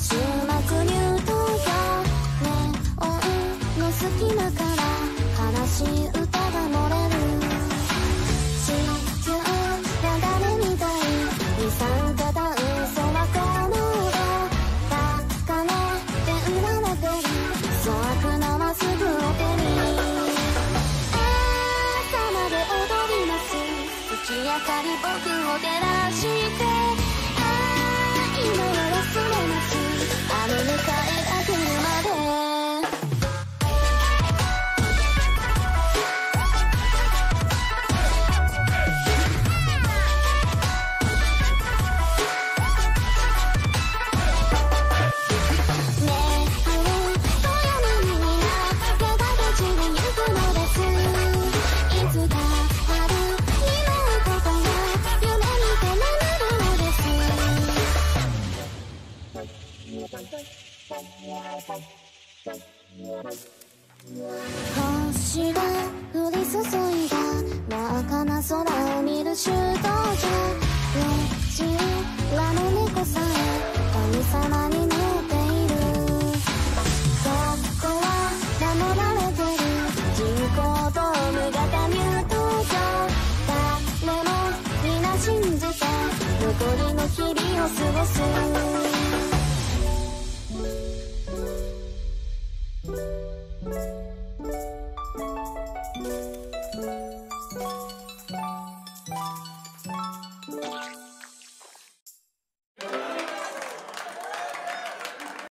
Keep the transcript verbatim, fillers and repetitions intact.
終幕入刀よネオンの隙間から悲しい歌が漏れる。地球が誰みたい二酸化炭素はこの世高値で売られてる粗悪なまっすぐを手に朝まで踊ります。月明かり僕を照らして今は忘れます。あの迎えが来るまで星が降り注いだ真っ赤な空を見る修道女。ロジラの猫さえ神様に乗っている。ここは守られてる人工ドーム型入刀所。誰も皆信じて残りの日々を過ごす。Thank you.